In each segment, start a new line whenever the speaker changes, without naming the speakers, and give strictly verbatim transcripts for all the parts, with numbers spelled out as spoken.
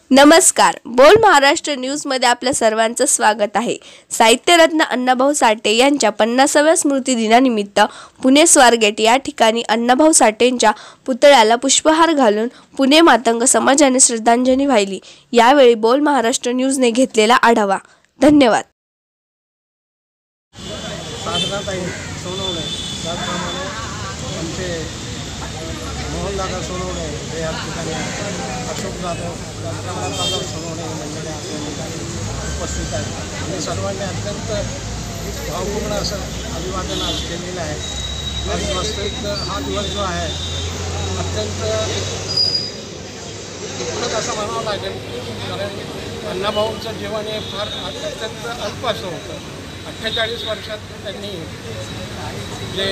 नमस्कार, बोल महाराष्ट्र न्यूजमध्ये आपल्या सर्वांचं स्वागत आहे। साहित्यरत्न अण्णाभाऊ साठे यांच्या पन्नासाव्या स्मृती दिनानिमित्त पुणे स्वारगेट या ठिकाणी अण्णाभाऊ साठेंच्या पुतळ्याला पुष्पहार घालून पुणे मातंग समाजाने श्रद्धांजली वाहिली। यावेळी बोल महाराष्ट्र न्यूजने घेतलेला आढावा। धन्यवाद।
मोहनदादा सोनवणे हे या ठिकाणी अशोक जाधव जाधव सोनवणे मंडळी आपल्या उपस्थित आहेत आणि सर्वांनी अत्यंत भावपूर्ण असं अभिवादन आज केलेलं आहे। आज वास्तविक हा दिवस जो आहे अत्यंत दुःखद असं म्हणावं लागेल, कारण अण्णाभाऊंचं जीवन हे फार अत्यंत अल्प असं होतं। अठ्ठेचाळीस वर्षात त्यांनी जे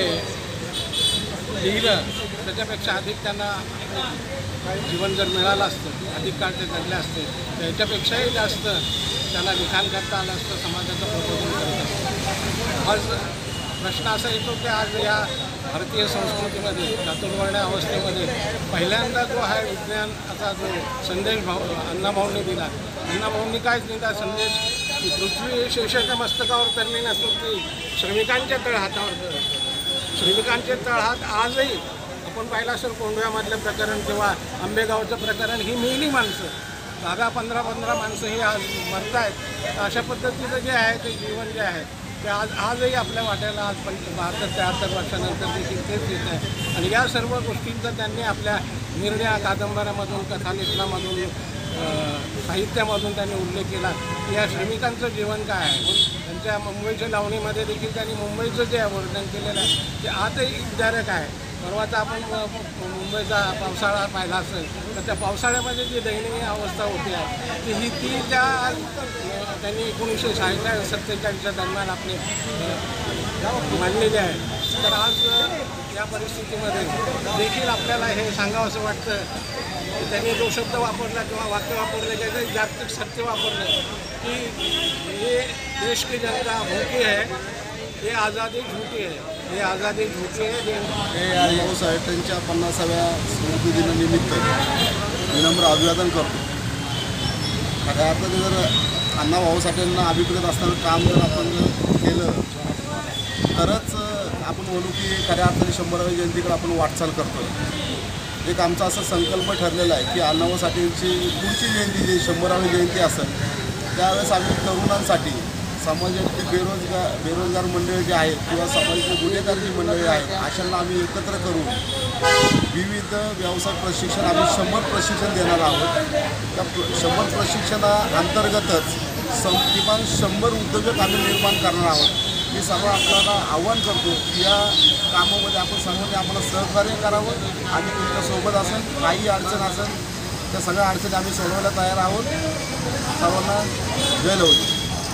लिहिलं त्याच्यापेक्षा अधिक त्यांना जीवन जर मिळालं असतं, अधिक काळ ते जगले असते, त्याच्यापेक्षाही जास्त त्यांना लिखाण करता आलं असतं, समाजाचं प्रबोधन करत असतं। आज प्रश्न असा येतो की आज या भारतीय संस्कृतीमध्ये चातुर्वर्ण्य अवस्थेमध्ये पहिल्यांदा जो आहे विज्ञानाचा जो संदेश भाऊ अण्णाभाऊंनी दिला, अण्णाभाऊंनी कायच दिला संदेश की पृथ्वी शेषाच्या मस्तकावर तरली नसून ती श्रमिकांच्या तळहातावर, श्रमिकांचे तळहात आजही आपण पाहिलं असेल कोंडव्यामधलं प्रकरण किंवा आंबेगावचं प्रकरण, ही मेली माणसं दहा पंधरा पंधरा माणसं ही आज मरत आहेत। अशा पद्धतीचं जे आहे ते जीवन जे आहे ते आज आजही आपल्या वाट्याला आज पण बहात्तर त्र्याहत्तर वर्षानंतर देखील तेच येत आहे। आणि या सर्व गोष्टींचा त्यांनी आपल्या निर्णया कादंबऱ्यामधून कथालेखनामधून साहित्यामधून त्यांनी उल्लेख केला की या श्रमिकांचं जीवन काय आहे। त्यांच्या मुंबईच्या लावणीमध्ये देखील त्यांनी मुंबईचं जे वर्णन केलेलं आहे ते आजही विदारक आहे। परवाचा आपण मुंबईचा पावसाळा पाहिला असेल तर त्या पावसाळ्यामध्ये जी दयनीय अवस्था होती आहे ती ही ती त्या त्यांनी एकोणीसशे शहाण्णव सत्तेचाळीसच्या दरम्यान आपले मांडलेली आहे। तर आज या परिस्थितीमध्ये देखील आपल्याला हे सांगावं असं वाटतं की त्यांनी जो शब्द वापरला किंवा वाक्य वापरले त्याचं जागतिक सत्य वापरलं की ये देश की जनता भूखी है, ये आज़ादी झूठी है, ये आज़ादी झूठी है।
हे अण्णाभाऊ साठेंच्या पन्नासाव्या स्मृती दिनानिमित्त विनम्र अभिवादन करतो। खऱ्या अर्थाने जर अण्णाभाऊ साठेंना अभिप्रेत असणारं काम जर आपण केलं तरच आपण म्हणू की खऱ्या अर्थाने शंभरावी जयंतीकडे आपण वाटचाल करतो। एक आमचा असा संकल्प ठरलेला आहे की अण्णाभाऊ साठेंची पुढची जयंती जी शंभरावी जयंती असेल त्यावेळेस आम्ही तरुणांसाठी समाजातली बेरोजगार बेरोजगार मंडळी जी आहेत किंवा समाजातली गुन्हेगार जी मंडळी आहेत अशांना आम्ही एकत्र करून विविध व्यवसाय प्रशिक्षण आम्ही शंभर प्रशिक्षण देणार आहोत। त्या शंभर प्रशिक्षणाअंतर्गतच सम किमान शंभर उद्योजक आम्ही निर्माण करणार आहोत। मी सर्व आपल्याला आव्हान करतो की या कामामध्ये आपण सर्वांनी आम्हाला सहकार्य करावं आणि तुमच्यासोबत असेल काही अडचण असेल त्या सगळ्या अडचणी आम्ही सोडवायला तयार आहोत। सर्वांना जय लवजी।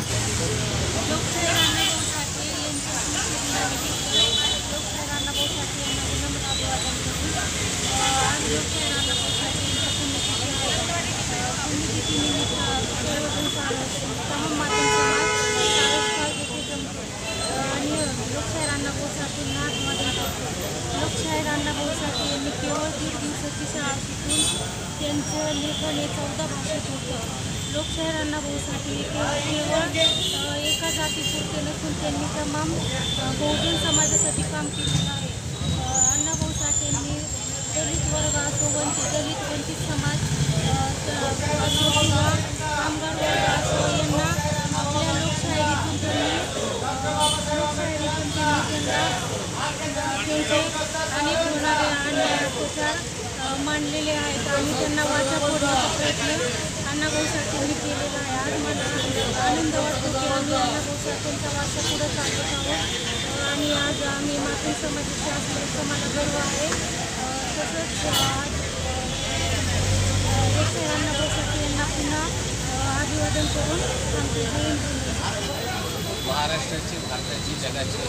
लोकशाहीर अण्णाभाऊ साठे यांनी केवळ दीड दिवसाची शाळा शिकून त्यांचं लेखन हे चौदा भाषेत होतं। लोकशाहीर अण्णाभाऊ साठे केवळ एका जातीपुरते नसून त्यांनी तमाम बहुजन समाजासाठी काम केलेलं आहे। अण्णाभाऊ साठेंनी दलित वर्ग असो, वंचित दलित वंचित समाज असो किंवा कामगार वर्ग असो यांना आपल्या लोकशाहीतून त्यांनी लोकशाहीतून त्यांनी त्यांना त्यांचे अनेक होणारे अन्याय अत्याचार मांडलेले आहेत आणि त्यांना वाचा फोडण्याचा प्रयत्न अण्णाभाऊ साठेंनी केलेला आहे। आज मला आनंद वाटतो की आम्ही अण्णाभाऊ साठेंचा वाचा पुढे चालत आहोत आणि आज आम्ही मातंग समाजाचे असल्याचा मला गर्व आहे। तसंच आज लोकशाहीर अण्णाभाऊ साठे यांना पुन्हा अभिवादन करून आमची जयंती
महाराष्ट्राची भारताची जगाची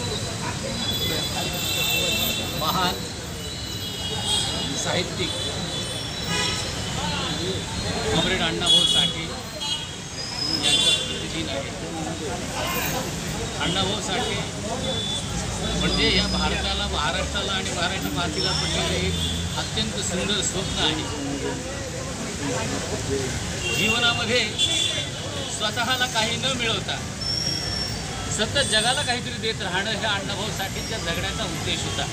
महान साहित्यिक कॉम्रेड अण्णाभाऊ साठे यांचा स्मृतिदिन आहे। अण्णाभाऊ साठे म्हणजे या भारताला, महाराष्ट्राला आणि मराठी मातीला पडलेले एक अत्यंत सुंदर स्वप्न आहे। जीवनामध्ये स्वतःला काही न मिळवता सतत जगाला काहीतरी देत राहणं हे अण्णाभाऊ साठेंच्या जगण्याचा उद्देश होता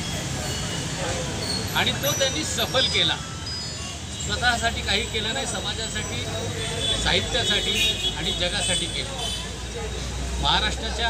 आणि तो त्यांनी सफल केला. स्वतःसाठी काही केलं नाही, समाजासाठी, साहित्यासाठी आणि जगासाठी केलं. महाराष्ट्राच्या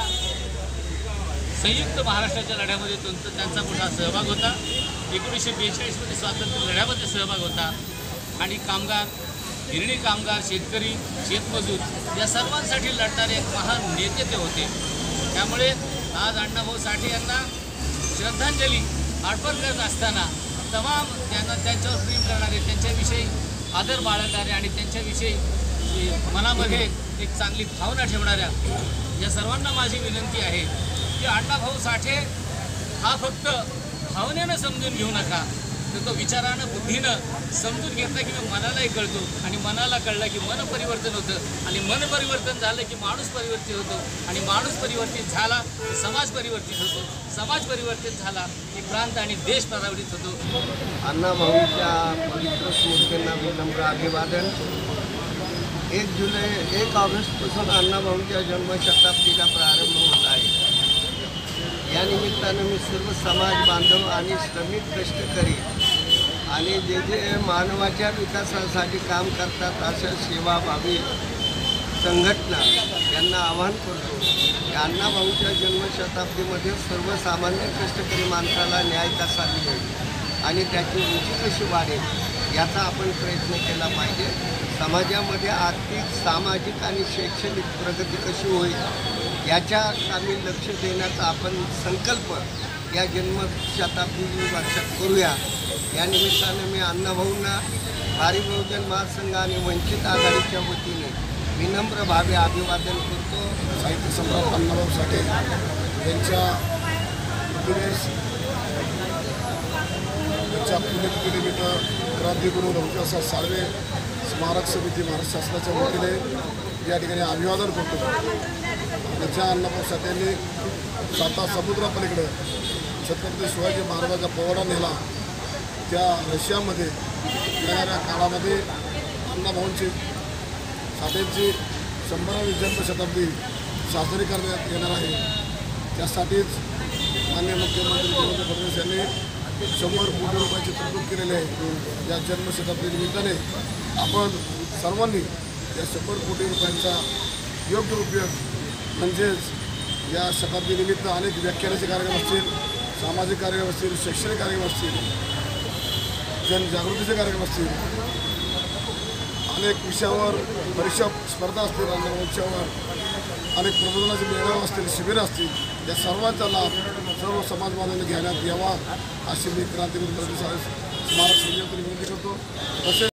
संयुक्त महाराष्ट्राच्या लढ्यामध्ये त्यांचा त्यांचा मोठा सहभाग होता. एकोणीसशे बेचाळीसमध्ये स्वातंत्र्य लढ्यामध्ये सहभाग होता आणि कामगार, गिरणी कामगार, शेतकरी, शेतमजूर या सर्वांसाठी लढणारे एक महान नेते ते होते. त्यामुळे आज अण्णाभाऊ साठे यांना श्रद्धांजली अर्पण करत असताना तमाम त्यांना त्यांच्यावर प्रेम करणारे, त्यांच्याविषयी आदर बाळगणारे आणि त्यांच्याविषयी मनामध्ये एक चांगली भावना ठेवणाऱ्या या सर्वांना माझी विनंती आहे की अण्णाभाऊ साठे हा फक्त भावनेनं समजून घेऊ नका, तर तो विचारानं, बुद्धीनं समजून घेतला की मनालाही कळतो आणि मनाला कळलं की मन परिवर्तन होतं आणि मन परिवर्तन झालं की माणूस परिवर्तित होतो आणि माणूस परिवर्तित झाला की समाज परिवर्तित होतो, समाज परिवर्तित झाला की प्रांत आणि देश प्रभावित होतो.
अण्णाभाऊंच्या पवित्र स्मृतींना विनम्र अभिवादन. एक जुलै एक ऑगस्टपासून अण्णाभाऊंच्या जन्मशताब्दीला प्रारंभ होत आहे. या निमित्तानं मी सर्व समाज बांधव आणि श्रमिक कष्टकरी आणि जे जे मानवाच्या विकासासाठी काम करतात अशा सेवाभावी संघटना यांना आवाहन करतो की अण्णाभाऊंच्या जन्मशताब्दीमध्ये सर्वसामान्य कष्टकरी माणसाला न्याय कसा मिळेल आणि त्याची रुची कशी वाढेल याचा आपण प्रयत्न केला पाहिजे. समाजामध्ये आर्थिक, सामाजिक आणि शैक्षणिक प्रगती कशी होईल याच्या कामी लक्ष देण्याचा आपण संकल्प या जन्मशताब्दी वर्षात करूया. या निमित्तानं मी अण्णाभाऊंना भारी बहुजन महासंघ आणि वंचित आघाडीच्या वतीने विनम्र भावे अभिवादन करतो.
साहित्य सम्राट अण्णाभाऊ साठे यांच्या त्यांच्या पुण्यतिथीनिमित्त क्रांतिगुरू रविदास साळवे स्मारक समिती महाराष्ट्र शासनाच्या वतीने या ठिकाणी अभिवादन करतो. त्याच्या अण्णाभाऊ साठेंनी साता समुद्रापलीकडे छत्रपती शिवाजी महाराजांचा पोवाडा नेला. त्या रशियामध्ये येणाऱ्या काळामध्ये अण्णाभाऊंची साठेंची शंभरावी जन्मशताब्दी साजरी करण्यात येणार आहे. त्यासाठीच माननीय मुख्यमंत्री देवेंद्र फडणवीस यांनी शंभर कोटी रुपयाची तरतूद केलेली आहे. या जन्मशताब्दी निमित्ताने आपण सर्वांनी या शंभर कोटी रुपयांचा योग्य उपयोग म्हणजेच या शताब्दीनिमित्त अनेक व्याख्यानाचे कार्यक्रम असतील, सामाजिक कार्यक्रम असतील, शैक्षणिक कार्यक्रम असतील, जनजागृतीचे कार्यक्रम असतील, अनेक विषयावर परीक्षा स्पर्धा असतील, अनेक विषयावर अनेक प्रबोधनाचे मेळावे असतील, शिबिरं असतील, या सर्वांचा लाभ सर्व समाज बांधवांनी घेण्यात यावा अशी मी क्रांतिगुरू रविदास स्मारक समितीवर विनंती करतो. तसेच